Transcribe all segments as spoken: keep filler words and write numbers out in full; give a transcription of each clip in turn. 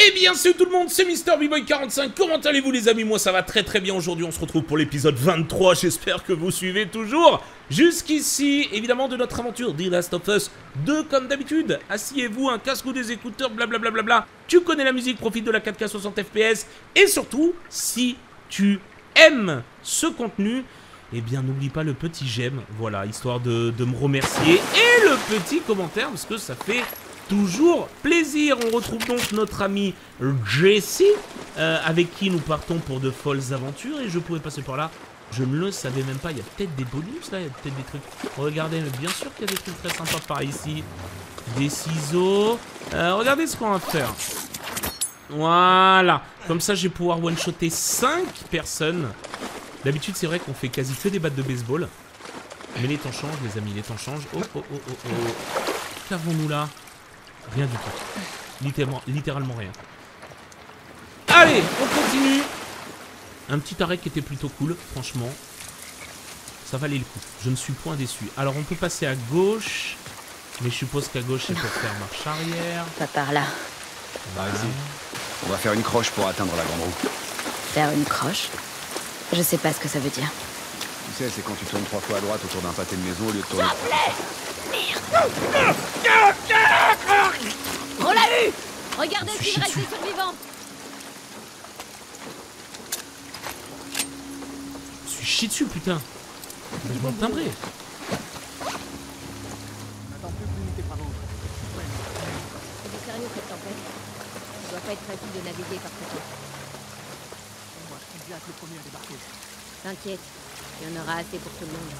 Eh bien salut tout le monde, c'est Mister B Boy quarante-cinq, comment allez-vous les amis? Moi ça va très très bien, aujourd'hui on se retrouve pour l'épisode vingt-trois, j'espère que vous suivez toujours jusqu'ici, évidemment de notre aventure The Last of Us deux comme d'habitude. Asseyez-vous, un casque ou des écouteurs, blablabla, bla bla bla. Tu connais la musique, profite de la quatre K soixante F P S, et surtout, si tu aimes ce contenu, eh bien n'oublie pas le petit j'aime, voilà, histoire de, de me remercier, et le petit commentaire, parce que ça fait toujours plaisir. On retrouve donc notre ami Jesse, euh, avec qui nous partons pour de folles aventures, et je pouvais passer par là, je ne le savais même pas, il y a peut-être des bonus là, il y a peut-être des trucs, regardez, mais bien sûr qu'il y a des trucs très sympas par ici, des ciseaux, euh, regardez ce qu'on va faire, voilà, comme ça je vais pouvoir one-shotter cinq personnes. D'habitude c'est vrai qu'on fait quasi que des battes de baseball, mais les temps changent les amis, les temps changent. Oh oh oh oh oh, qu'avons-nous là? Rien du tout. Littéralement, littéralement rien. Allez, on continue. Un petit arrêt qui était plutôt cool, franchement. Ça valait le coup. Je ne suis point déçu. Alors, on peut passer à gauche. Mais je suppose qu'à gauche, c'est pour faire marche arrière. Pas par là. Par ici. On va faire une croche pour atteindre la grande roue. Faire une croche? Je sais pas ce que ça veut dire. Tu sais, c'est quand tu tournes trois fois à droite autour d'un pâté de maison au lieu de tourner... On l'a eu! Regardez s'il reste des survivants! Je suis chié dessus, putain. Je vais me timbrer. C'est du sérieux cette tempête. Ça doit pas être facile de naviguer par ce temps. Moi, je compte bien être le premier à débarquer. T'inquiète, il y en aura assez pour tout le monde.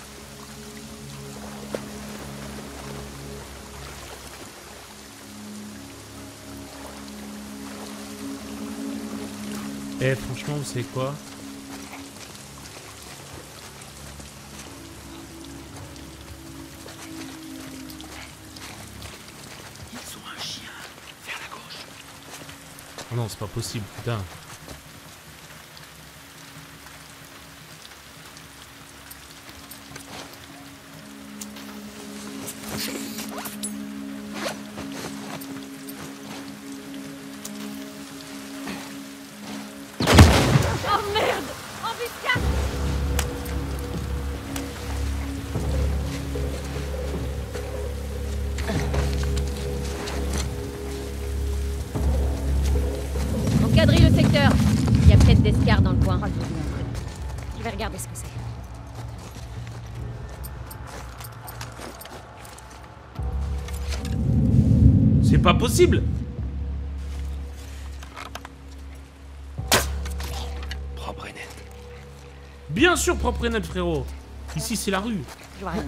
Eh, franchement, vous savez quoi? Ils sont un chien. Vers la gauche. Oh non, c'est pas possible, putain. Oh merde! Embuscade! On quadrille le secteur. Il y a peut-être des scars dans le coin. Je vais regarder ce que c'est. C'est pas possible. Propre et net. Bien sûr, propre et net, frérot. Ici, c'est la rue. Je vois rien.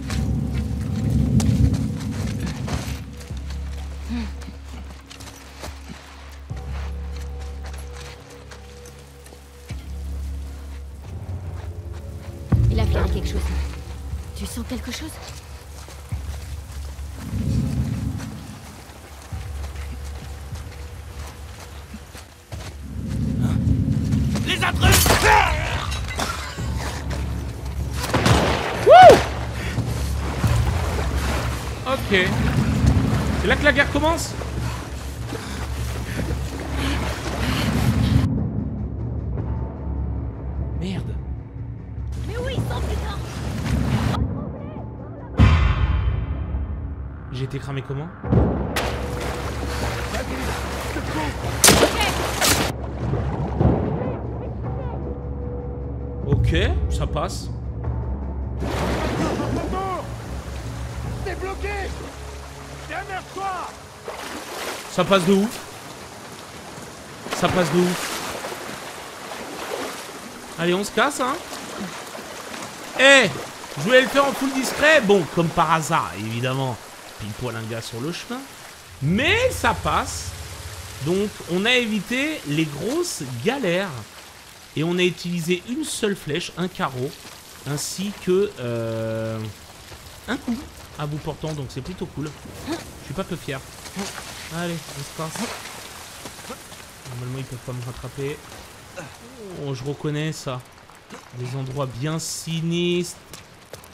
Il a fait quelque chose. Tu sens quelque chose? Les intrus! Ok. C'est là que la guerre commence? Merde. Mais oui, sans putain! J'ai été cramé comment? Ok, ça passe. T'es bloqué! Derrière toi! Ça passe de ouf. Ça passe de ouf. Allez, on se casse, hein. Eh, je voulais le faire en full discret. Bon, comme par hasard, évidemment. Pile poil un gars sur le chemin. Mais ça passe. Donc, on a évité les grosses galères. Et on a utilisé une seule flèche, un carreau, ainsi que euh, un coup à bout portant. Donc, c'est plutôt cool. Je suis pas peu fier. Allez, on se casse. Normalement, ils peuvent pas me rattraper. Oh, je reconnais ça. Des endroits bien sinistres.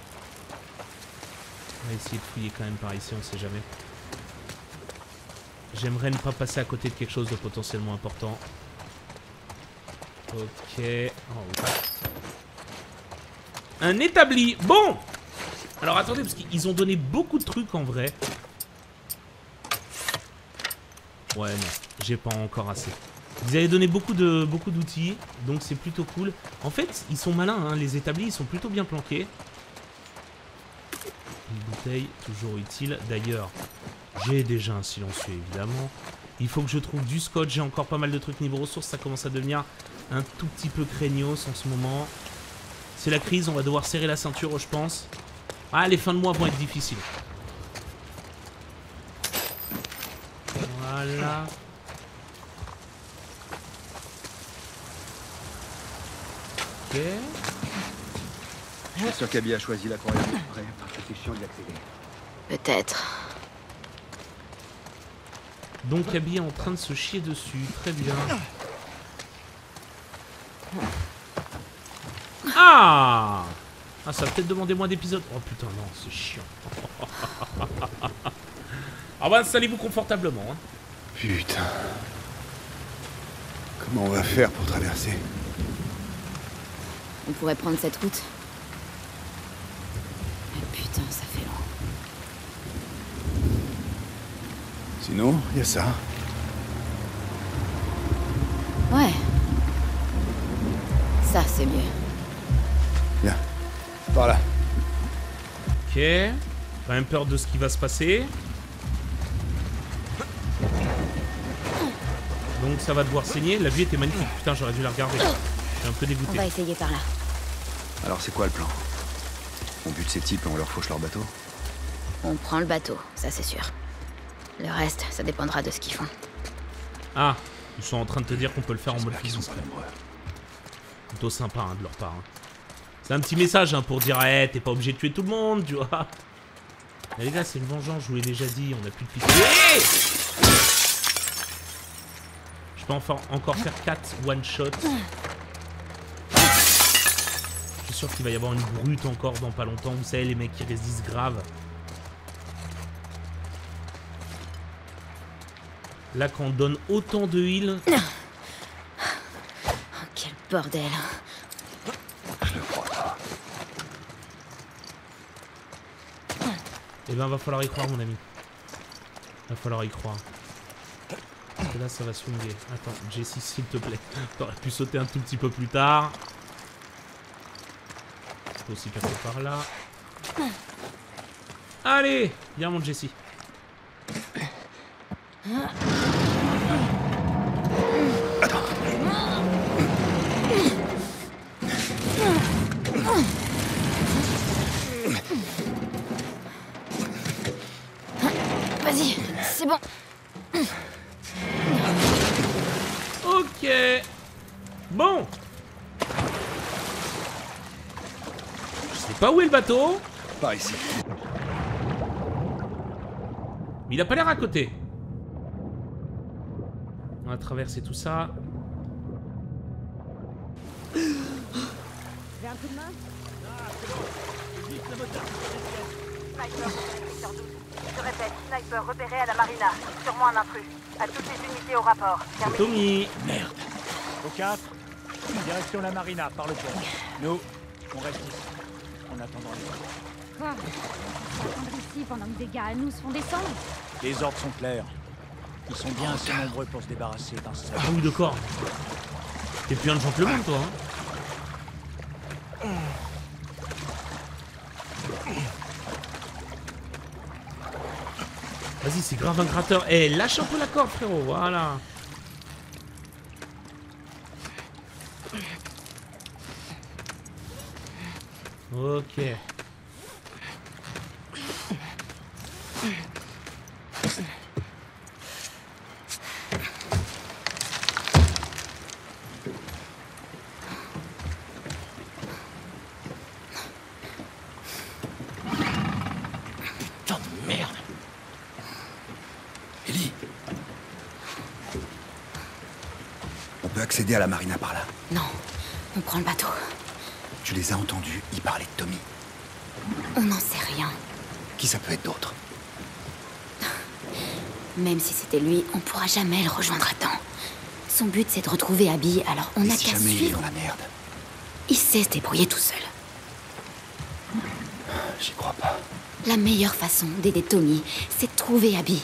On va essayer de fouiller quand même par ici, on sait jamais. J'aimerais ne pas passer à côté de quelque chose de potentiellement important. Ok. Oh, ouais. Un établi. Bon. Alors attendez, parce qu'ils ont donné beaucoup de trucs en vrai. Ouais, non. J'ai pas encore assez. Ils avaient donné beaucoup de beaucoup d'outils. Donc c'est plutôt cool. En fait, ils sont malins, hein, les établis. Ils sont plutôt bien planqués. Une bouteille, toujours utile. D'ailleurs, j'ai déjà un silencieux, évidemment. Il faut que je trouve du scotch. J'ai encore pas mal de trucs niveau ressources. Ça commence à devenir un tout petit peu craignos en ce moment. C'est la crise. On va devoir serrer la ceinture, je pense. Ah, les fins de mois vont être difficiles. Voilà. Ok. Je suis sûr qu'Abby a choisi l'aquarium exprès parce que c'est chiant d'y accéder. Peut-être. Donc Abby est en train de se chier dessus. Très bien. Ah Ah, ça va peut-être demander moins d'épisodes. Oh putain, non, c'est chiant. Ah bah, installez-vous confortablement. Hein. Putain. Comment on va faire pour traverser? On pourrait prendre cette route. Mais putain, ça fait long. Sinon, il y a ça. Ouais. Ça, c'est mieux. Viens. Par là. Ok. Quand même peur de ce qui va se passer. Donc ça va devoir saigner. La vue était magnifique. Putain, j'aurais dû la regarder. Je suis un peu On dégoûté. va essayer par là. Alors c'est quoi le plan? On bute ces types et on leur fauche leur bateau? On prend le bateau, ça c'est sûr. Le reste, ça dépendra de ce qu'ils font. Ah, ils sont en train de te dire qu'on peut le faire en mode fusil. Plutôt sympa hein, de leur part. Hein. C'est un petit message hein, pour dire hey, t'es pas obligé de tuer tout le monde, tu vois. Mais les gars, c'est une vengeance, je vous l'ai déjà dit, on a plus de pistolet. Je peux enfin encore faire quatre one shot. Je suis sûr qu'il va y avoir une brute encore dans pas longtemps. Vous savez, les mecs qui résistent grave. Là, quand on donne autant de heal. Oh, quel bordel. Je le crois pas. Eh ben, va falloir y croire, mon ami. Va falloir y croire. Parce que là, ça va swinguer. Attends, Jessie, s'il te plaît. T'aurais pu sauter un tout petit peu plus tard. Je peux aussi passer par là. Allez, viens, mon Jessie. Vas-y, c'est bon. Ok. Bon. Je sais pas où est le bateau. Par ici. Mais il a pas l'air à côté. On va traverser tout ça. J'ai un coup de main? Sniper, secteur douze. Je répète, sniper repéré à la marina. Sûrement un intrus. À toutes les unités au rapport. Terminé. Tommy. Merde. Au quatre, direction la marina, par le pont. Nous, on reste ici. En attendant les ordres. Quoi? Attendre ici pendant que des gars à nous se font descendre? Les ordres sont clairs. Ils sont bien assez nombreux pour se débarrasser d'un seul. Ah oui, d'accord. T'es plus un gentleman, toi. Hein. Vas-y, c'est grave un gratteur. Eh, lâche un peu la corde, frérot. Voilà. Ok. Putain de merde. Ellie. On peut accéder à la marina par là. Non, on prend le bateau. Tu les as entendus, ils parlaient de Tommy. On n'en sait rien. Qui ça peut être d'autre? Même si c'était lui, on pourra jamais le rejoindre à temps. Son but, c'est de retrouver Abby, alors on Et n'a si qu'à jamais il est suivre. dans la merde? Il sait se débrouiller tout seul. J'y crois pas. La meilleure façon d'aider Tommy, c'est de trouver Abby.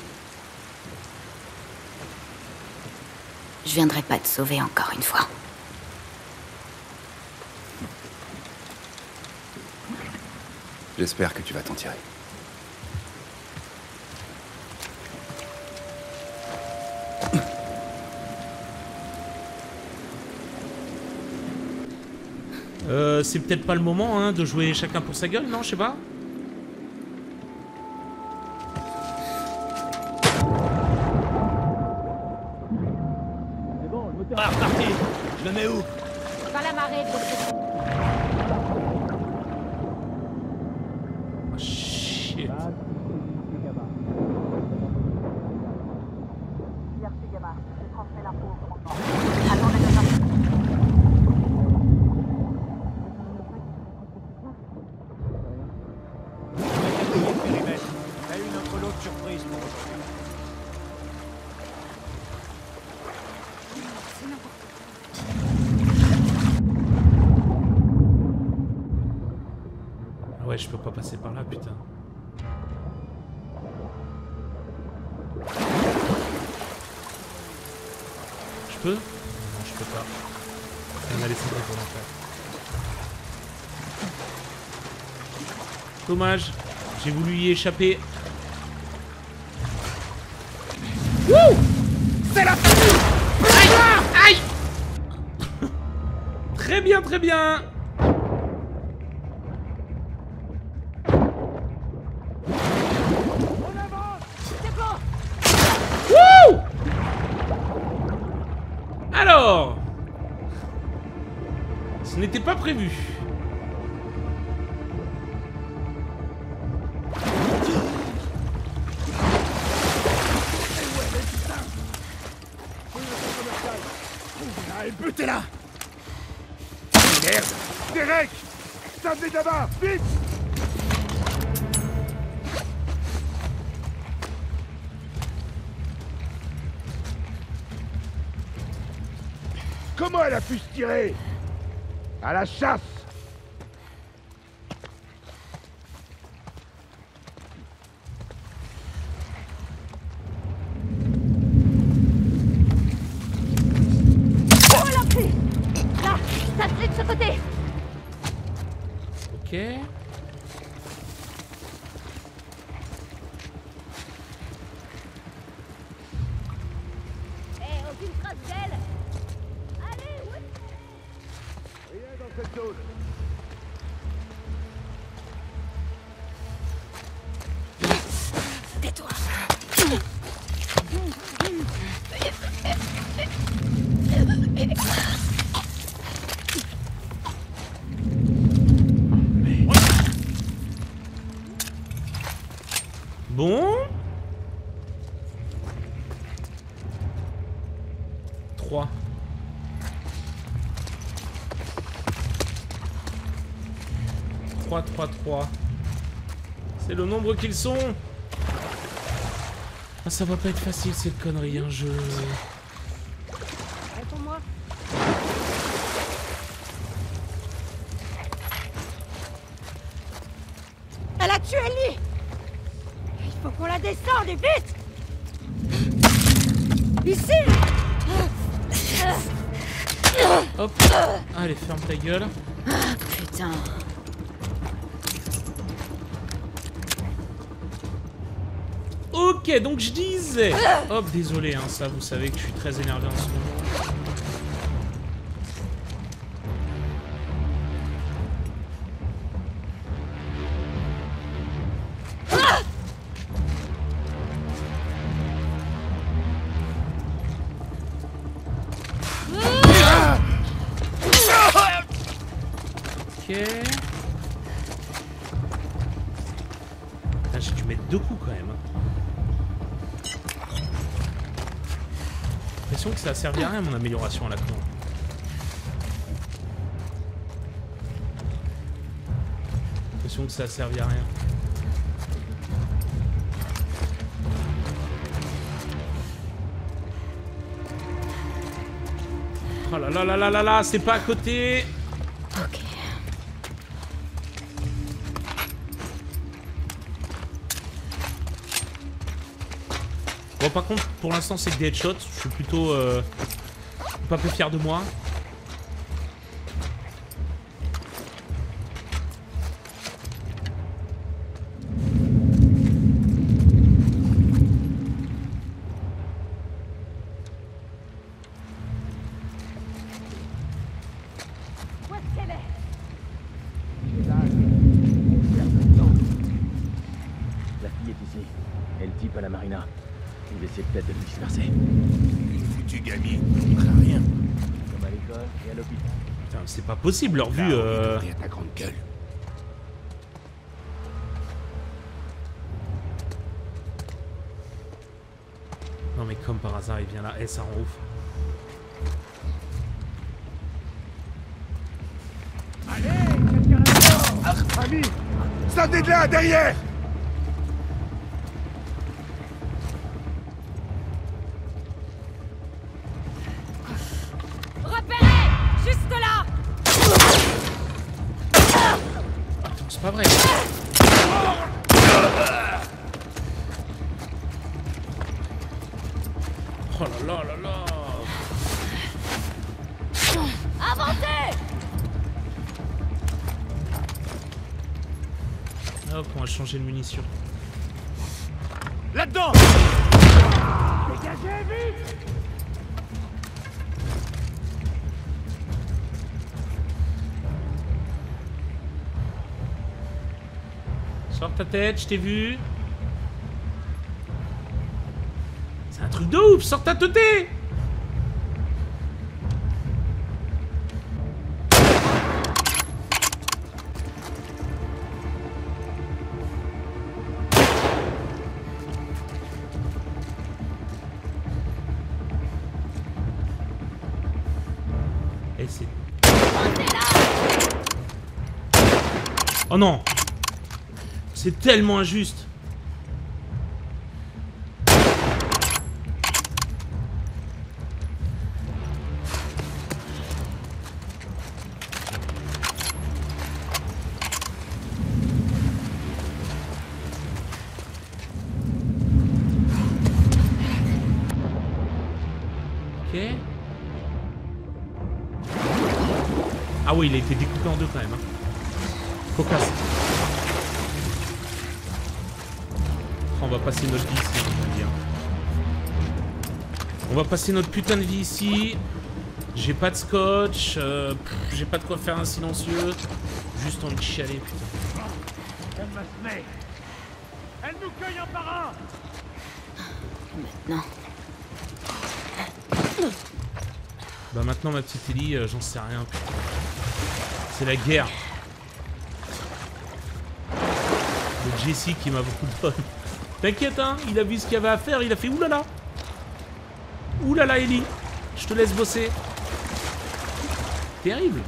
Je viendrai pas te sauver encore une fois. J'espère que tu vas t'en tirer. Euh, c'est peut-être pas le moment hein, de jouer chacun pour sa gueule, non? Je sais pas. C'est bon, le moteur est reparti. Je le mets où? Dans la marée, de l'autre côté. Oh, shit. Merci, Gamma. Je transmets l'info au commandement. Attendez deux heures. Périmètre. On a eu notre lot de surprises pour aujourd'hui. Ah ouais, je peux pas passer par là, putain. Je peux? Non, je peux pas. On a laissé le pour l'enfer. Dommage. J'ai voulu y échapper. Wouh! C'est la famille! Aïe! Aïe! Très bien, très bien! Wouh! Alors, ce n'était pas prévu. Allez, butez-la! Merde! Derek! Ça venait d'abord! Vite! Comment elle a pu se tirer? À la chasse! Oh la pluie! Là, ça se fait de ce côté! Ok. Eh, aucune trace d'elle! Allez, oui! Rien dans cette zone! Tais-toi. Bon. trois. trois, trois, trois. C'est le nombre qu'ils sont. Ah, ça va pas être facile cette connerie, hein, je... Réponds-moi. Elle a tué Ellie! Il faut qu'on la descende et vite! Ici! Hop. Allez, ferme ta gueule. Putain. Ok, donc je disais... Hop, désolé, hein, ça, vous savez que je suis très énervé en ce moment. Ok. Ah, j'ai dû mettre deux coups quand même. J'ai l'impression que ça a servi à rien mon amélioration à la con. J'ai l'impression que ça a servi à rien. Oh là là là là là là, c'est pas à côté. Ok. Bon, par contre, pour l'instant, c'est que des headshots. Je suis plutôt euh, pas peu fier de moi. La fille est ici. Et le type à la marina. Il essaie peut-être de le disperser. Une foutue gamine, on fera rien. Comme à l'école et à l'hôpital. Putain, c'est pas possible, leur vue. Là, Euh... on est ta grande gueule. Non, mais comme par hasard, il vient là. Eh, ça rend ouf. Allez, quelqu'un là-dedans. Ami, ça de là, derrière. Repérez! Juste là! Attends, c'est pas vrai. Oh là là là là. Avancez! Hop, on va changer de munition. Là-dedans! Dégagez, vite. Sors ta tête, je t'ai vu. C'est un truc de ouf, sors ta tête. Et c'est... Oh non! C'est tellement injuste. Ok. Ah oui, il a été découpé en deux quand même. Hein. Cocasse. On va passer notre vie ici, on va dire. On va passer notre putain de vie ici. J'ai pas de scotch, euh, j'ai pas de quoi faire un silencieux. Juste envie de chialer, putain. Elle m'a semé. Elle nous cueille un par un. Maintenant. Bah maintenant ma petite Ellie, euh, j'en sais rien, putain. C'est la guerre. Le Jesse qui m'a beaucoup de bonne. T'inquiète, hein, il a vu ce qu'il y avait à faire, il a fait oulala. Oulala, Ellie, je te laisse bosser. Terrible.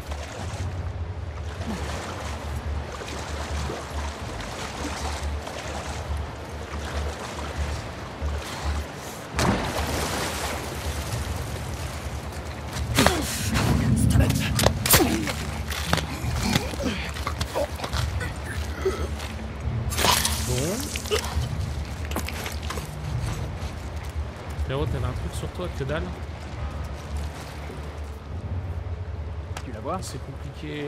Frérot, t'avais un truc sur toi, que dalle. Tu la vois? C'est compliqué.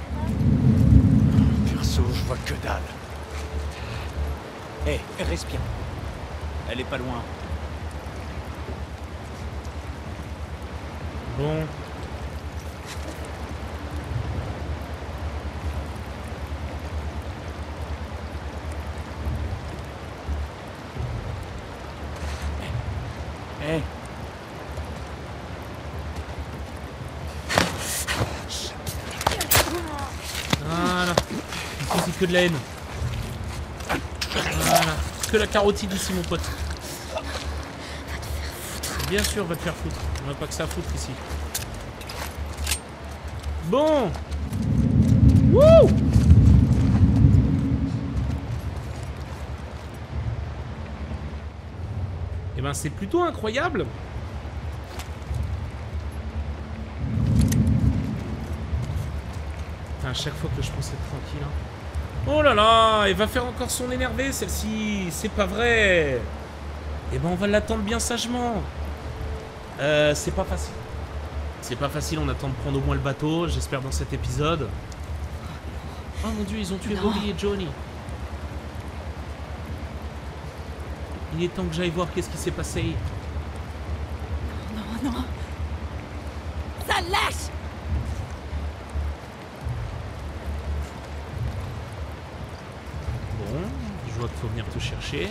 Perso, je vois que dalle. Hé, hey, respire. Elle est pas loin. Bon. Hé. Hey. Voilà. Ici, c'est que de la haine. Voilà. Que la carotide ici, mon pote. Bien sûr, va te faire foutre. On n'a pas que ça à foutre ici. Bon. Wouh. Eh ben, c'est plutôt incroyable. à chaque fois que je pense être tranquille. Hein. Oh là là, elle va faire encore son énervé, celle-ci. C'est pas vrai. Eh ben, on va l'attendre bien sagement. Euh, c'est pas facile. C'est pas facile, on attend de prendre au moins le bateau, j'espère dans cet épisode. Oh mon dieu, ils ont tué Bobby et Johnny. Il est temps que j'aille voir qu'est-ce qui s'est passé. Non, non. Ça lâche. Bon, je vois qu'il faut venir te chercher.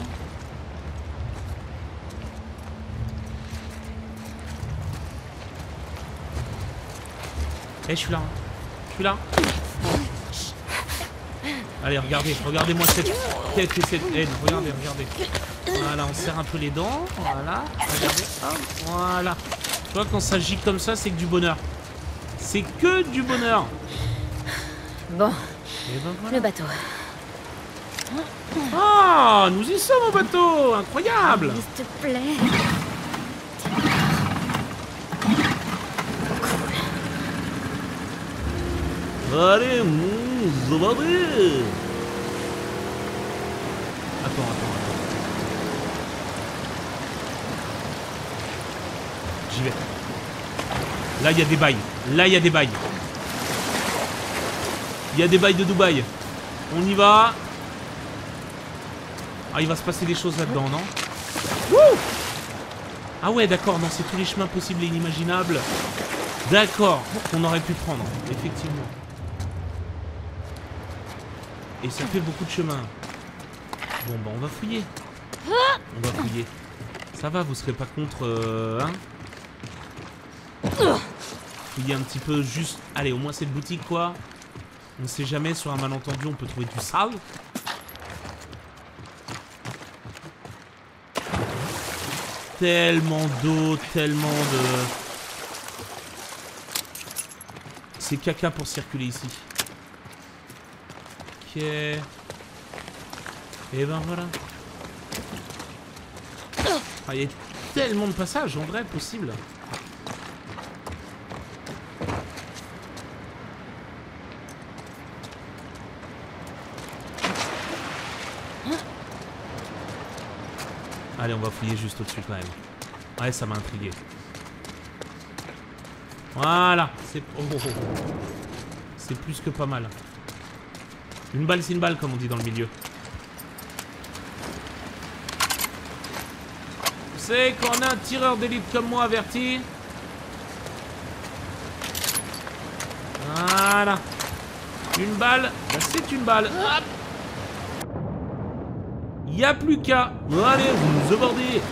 Eh, je suis là. Hein. Je suis là. Allez, regardez, regardez-moi cette tête et cette haine. Regardez, regardez. Voilà, on serre un peu les dents. Voilà, regardez. Hop, voilà. Tu vois, quand ça gît comme ça, c'est que du bonheur. C'est que du bonheur. Bon, Et ben voilà. le bateau. Ah, nous y sommes au bateau. Incroyable. S'il te plaît. Allez, mouh, allez. Attends, attends, attends. J'y vais. Là, il y a des bails. Là, il y a des bails. Il y a des bails de Dubaï. On y va. Ah, il va se passer des choses là-dedans, non? Wouh! Ah ouais, d'accord, non, c'est tous les chemins possibles et inimaginables. D'accord, qu'on aurait pu prendre, effectivement. Et ça fait beaucoup de chemin. Bon, bah, on va fouiller. On va fouiller. Ça va, vous serez pas contre, euh, hein? Fouiller un petit peu, juste... Allez, au moins cette boutique, quoi. On sait jamais, sur un malentendu, on peut trouver du sale. Tellement d'eau, tellement de... C'est caca pour circuler ici. Ok. Et ben voilà. Ah, il y a tellement de passages, en vrai, possible. Allez, on va fouiller juste au-dessus quand même. Ouais, ça m'a intrigué. Voilà. C'est oh, oh, oh. C'est plus que pas mal. Une balle, c'est une balle, comme on dit dans le milieu. C'est qu'on a un tireur d'élite comme moi averti. Voilà. Une balle, bah, c'est une balle. Hop. Y a plus qu'à. Allez, vous nous abordez.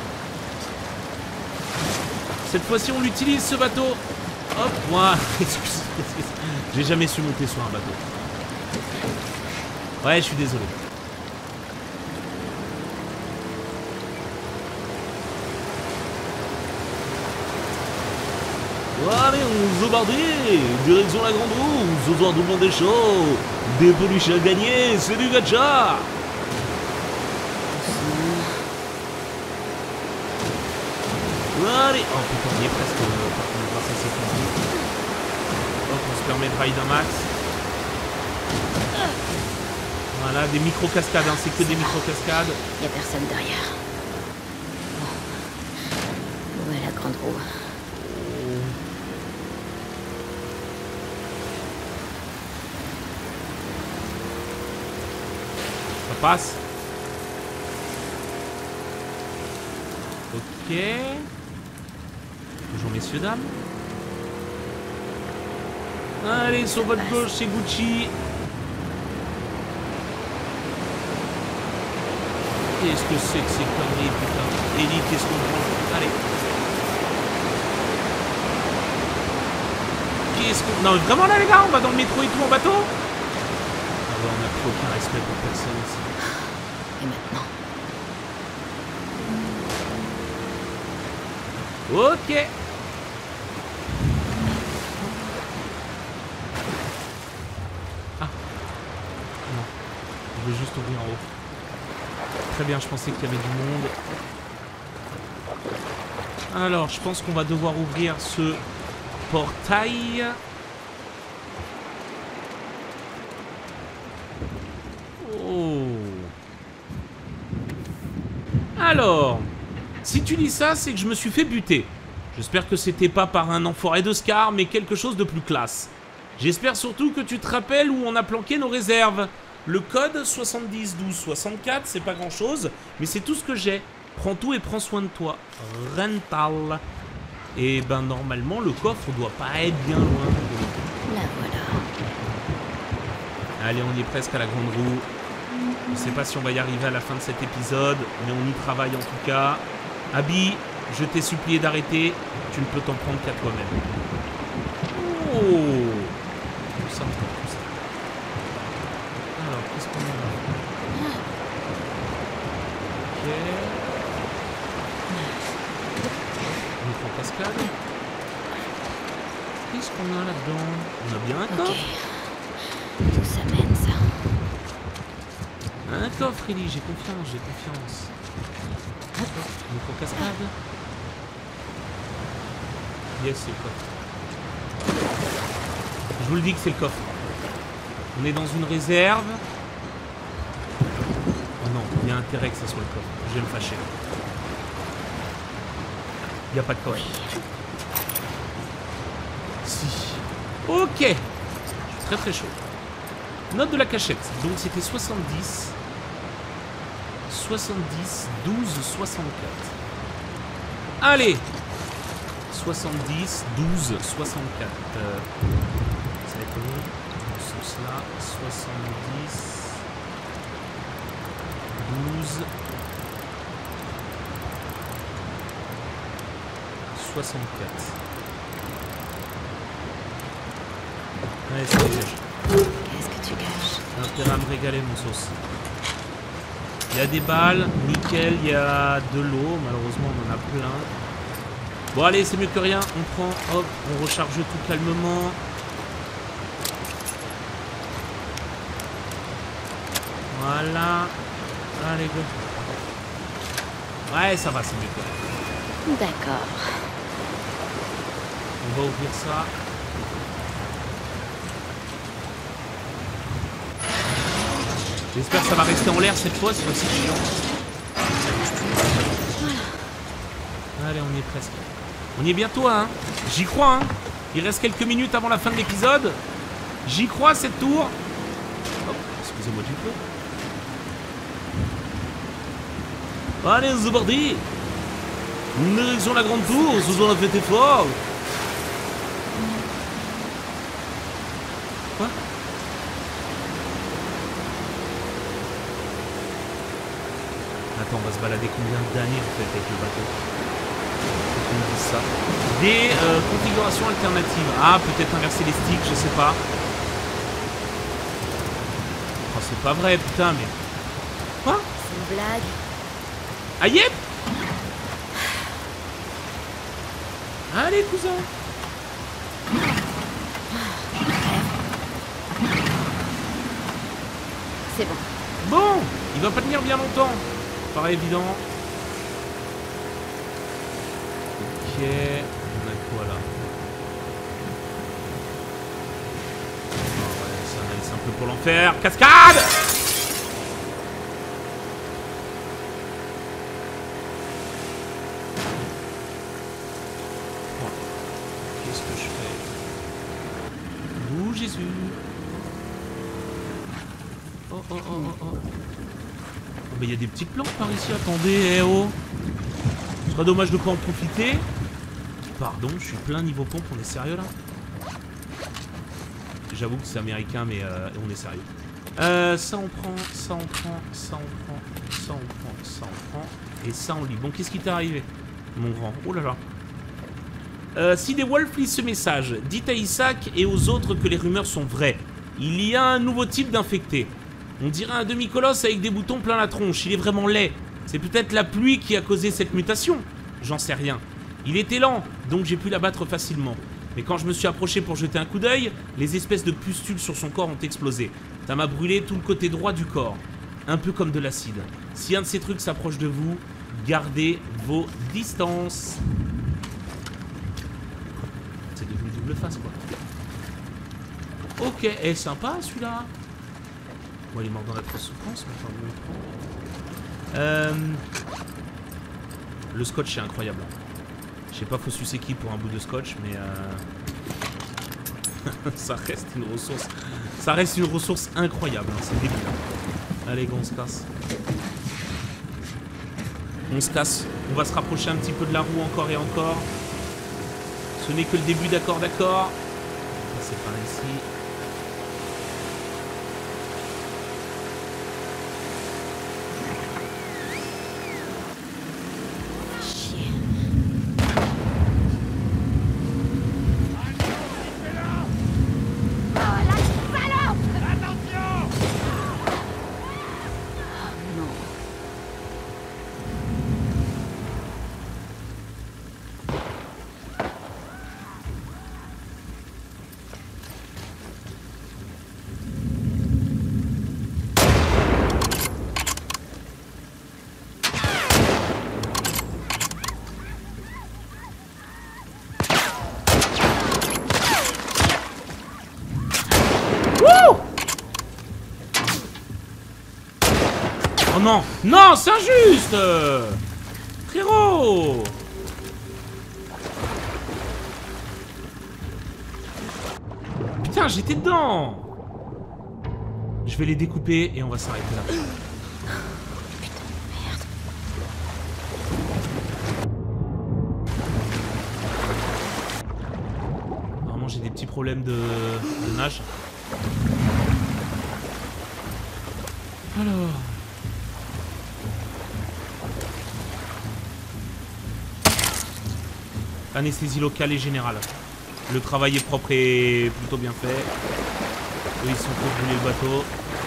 Cette fois-ci, on l'utilise, ce bateau. Hop, moi. J'ai jamais su monter sur un bateau. Ouais, je suis désolé. Allez, on se bardit. Direction la grande roue. Ce soir, tout le monde est chaud. Des peluches à gagner, c'est du gacha. Allez. Oh putain, on y est presque. Par contre, grâce à ces fusils. Hop, on se permet de ride un max. Voilà, des micro-cascades, hein, c'est que des micro-cascades. Y a personne derrière. Bon. Où est la grande roue? Ça passe. Ok. Bonjour messieurs, dames. Allez, sur votre gauche, c'est Gucci. Qu'est-ce que c'est que ces conneries, putain. Elite, qu'est-ce qu'on prend? Allez. Qu'est-ce qu'on... Non, mais vraiment là, les gars, on va dans le métro et tout en bateau? Ah ouais, on n'a plus aucun respect pour personne ici. Et maintenant? Ok. Ah. Non. Je veux juste ouvrir en haut. Très bien, je pensais qu'il y avait du monde. Alors, je pense qu'on va devoir ouvrir ce portail. Alors, si tu lis ça, c'est que je me suis fait buter. J'espère que c'était pas par un enfoiré de Scar, mais quelque chose de plus classe. J'espère surtout que tu te rappelles où on a planqué nos réserves. Le code soixante-dix douze soixante-quatre, c'est pas grand chose, mais c'est tout ce que j'ai. Prends tout et prends soin de toi. Rental. Et ben normalement, le coffre doit pas être bien loin. La voilà. Allez, on y est presque à la grande roue. Je sais pas si on va y arriver à la fin de cet épisode, mais on y travaille en tout cas. Abby, je t'ai supplié d'arrêter. Tu ne peux t'en prendre qu'à toi-même. Oh, tout ça, tout ça. Alors, qu'est-ce qu'on a là? Ok. On est en cascade. Qu'est-ce qu'on a là-dedans? On a bien un coffre. Ok. Tout ça mène, ça. Un coffre, Ellie, j'ai confiance, j'ai confiance. On est en cascade. Yes, c'est le coffre. Je vous le dis que c'est le coffre. On est dans une réserve. Oh non, il y a intérêt que ça soit le coffre. Je vais me fâcher. Il n'y a pas de coffre. Si. Ok. Je suis très très chaud. Note de la cachette. Donc c'était soixante-dix. soixante-dix, douze, soixante-quatre. Allez. soixante-dix, douze, soixante-quatre. Euh, ça va être long. Dans ce sens-là. soixante-dix, douze, soixante-quatre. Allez, ça dégage. Qu'est-ce que tu caches? T'as intérêt à me régaler, mon sauce. Il y a des balles, nickel, il y a de l'eau, malheureusement on en a plein. Bon allez, c'est mieux que rien, on prend, hop, on recharge tout calmement. Voilà. Allez, go. Ouais, ça va, c'est mieux que rien. D'accord. On va ouvrir ça. J'espère que ça va rester en l'air cette fois, c'est aussi chiant. Allez, on y est presque. On y est bientôt, hein. J'y crois, hein. Il reste quelques minutes avant la fin de l'épisode. J'y crois, cette tour. Hop, excusez-moi du peu. Allez, c'est parti. Direction la grande tour, ce soir la fête est folle. Quoi? Attends, on va se balader combien d'années en fait avec le bateau? Faut qu'on me dise ça. Des euh, configurations alternatives. Ah, peut-être inverser les sticks, je sais pas. Oh, c'est pas vrai, putain, mais... Quoi? C'est une blague. Ah, yep! Allez, cousin! C'est bon. Bon! Il va pas tenir bien longtemps. Paraît évident. Ok. On a quoi là? Oh, ouais, ça analyse un peu pour l'enfer. Cascade! Qu'est-ce que je fais? Ouh, Jésus! Oh, oh, oh, oh, oh. Mais il y a des petites plantes par ici, attendez, eh oh! Ce serait dommage de pas en profiter. Pardon, je suis plein niveau pompe, on est sérieux là? J'avoue que c'est américain, mais euh, on est sérieux. Euh, ça on prend, ça on prend, ça on prend, ça on prend, ça on prend, et ça on lit. Bon, qu'est-ce qui t'est arrivé, mon grand? Oh là là. Euh, si des Wolves lisent ce message, dites à Isaac et aux autres que les rumeurs sont vraies. Il y a un nouveau type d'infecté. On dirait un demi-colosse avec des boutons plein la tronche. Il est vraiment laid. C'est peut-être la pluie qui a causé cette mutation. J'en sais rien. Il était lent, donc j'ai pu l'abattre facilement. Mais quand je me suis approché pour jeter un coup d'œil, les espèces de pustules sur son corps ont explosé. Ça m'a brûlé tout le côté droit du corps. Un peu comme de l'acide. Si un de ces trucs s'approche de vous, gardez vos distances. C'est devenu double face, quoi. Ok, eh, sympa celui-là. Bon, il est mort dans la très souffrance, mais enfin bon. Euh... Le scotch c'est incroyable. Je sais pas faut sucer qui pour un bout de scotch, mais euh... ça reste une ressource. Ça reste une ressource incroyable, hein. C'est débile. Allez go, on se casse. On se casse. On va se rapprocher un petit peu de la roue encore et encore. Ce n'est que le début, d'accord, d'accord. C'est par ici. Oh non, non, c'est injuste, frérot. Putain, j'étais dedans. Je vais les découper et on va s'arrêter là. Vraiment, j'ai des petits problèmes de, de nage. Alors... Anesthésie locale et générale. Le travail est propre et plutôt bien fait. Eux, ils sont pour brûler le bateau.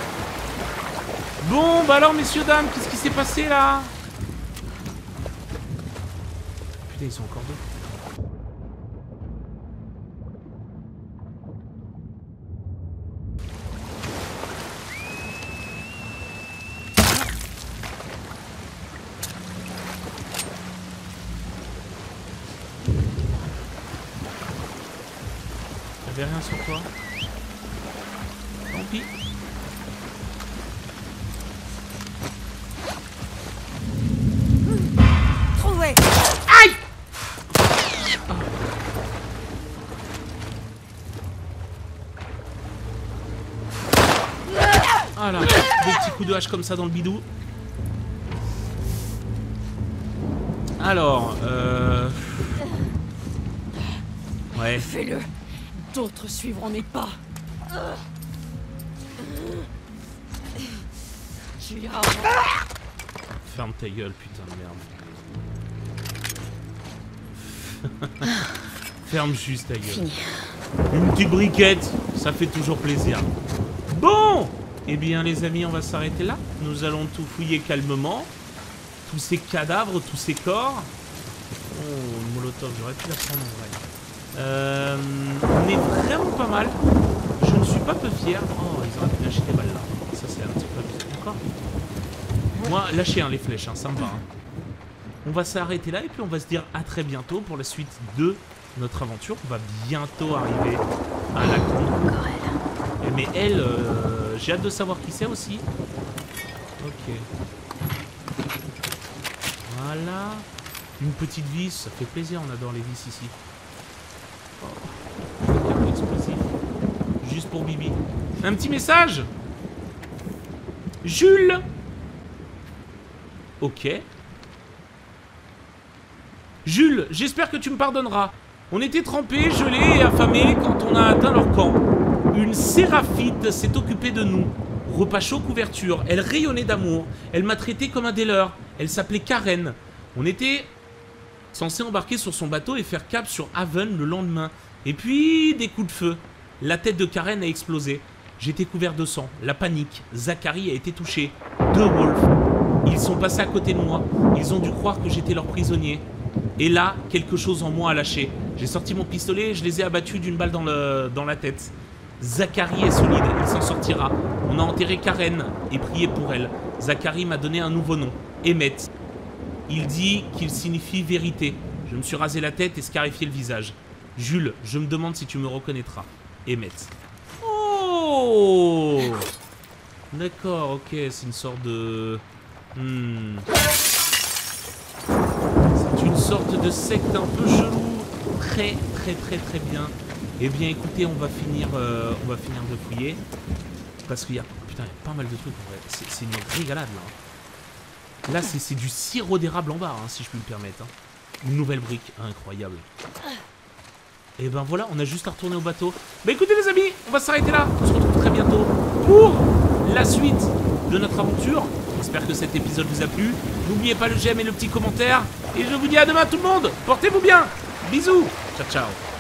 Bon, bah alors, messieurs, dames, qu'est-ce qui s'est passé, là? Putain, ils sont encore deux. Y'avait rien sur toi. Tant pis. Trouvé. Aïe! Oh. Voilà, des petits coups de hache comme ça dans le bidou. Alors, euh... ouais. Fais-le. D'autres suivront mes pas. Tu iras. Ferme ta gueule, putain de merde. Ferme juste ta gueule. Fini. Une petite briquette, ça fait toujours plaisir. Bon, eh bien les amis, on va s'arrêter là. Nous allons tout fouiller calmement. Tous ces cadavres, tous ces corps. Oh, une molotov, j'aurais pu la prendre en vrai. Euh, on est vraiment pas mal. Je ne suis pas peu fier. Oh, ils auraient pu lâcher des balles là. Ça, c'est un petit peu encore. Moi, lâchez hein, les flèches, hein, ça me va. Hein. On va s'arrêter là et puis on va se dire à très bientôt pour la suite de notre aventure. On va bientôt arriver à la grande. Mais elle, euh, j'ai hâte de savoir qui c'est aussi. Ok. Voilà. Une petite vis, ça fait plaisir, on adore les vis ici. Oh. Explosif. Juste pour Bibi. Un petit message. Jules. Ok. Jules, j'espère que tu me pardonneras. On était trempés, gelés et affamés quand on a atteint leur camp. Une séraphite s'est occupée de nous. Repas chaud, couverture. Elle rayonnait d'amour. Elle m'a traité comme un des leurs. Elle s'appelait Karen. On était censé embarquer sur son bateau et faire cap sur Haven le lendemain. Et puis, des coups de feu. La tête de Karen a explosé. J'étais couvert de sang. La panique. Zachary a été touché. Deux Wolves. Ils sont passés à côté de moi. Ils ont dû croire que j'étais leur prisonnier. Et là, quelque chose en moi a lâché. J'ai sorti mon pistolet et je les ai abattus d'une balle dans, le, dans la tête. Zachary est solide, il s'en sortira. On a enterré Karen et prié pour elle. Zachary m'a donné un nouveau nom, Emmett. Il dit qu'il signifie vérité. Je me suis rasé la tête et scarifié le visage. Jules, je me demande si tu me reconnaîtras. Emmett. Oh! D'accord, ok, c'est une sorte de... Hmm. sorte de secte un peu chelou. Très très très très bien. Eh bien écoutez, on va finir, euh, on va finir de fouiller. Parce qu'il y a, putain, il y a pas mal de trucs en vrai. C'est une régalade là. Là c'est du sirop d'érable en barre, hein, si je puis me permettre. Hein. Une nouvelle brique, incroyable. Et ben voilà, on a juste à retourner au bateau. Bah écoutez les amis, on va s'arrêter là. On se retrouve très bientôt pour la suite de notre aventure. J'espère que cet épisode vous a plu. N'oubliez pas le j'aime et le petit commentaire. Et je vous dis à demain tout le monde. Portez-vous bien. Bisous. Ciao ciao.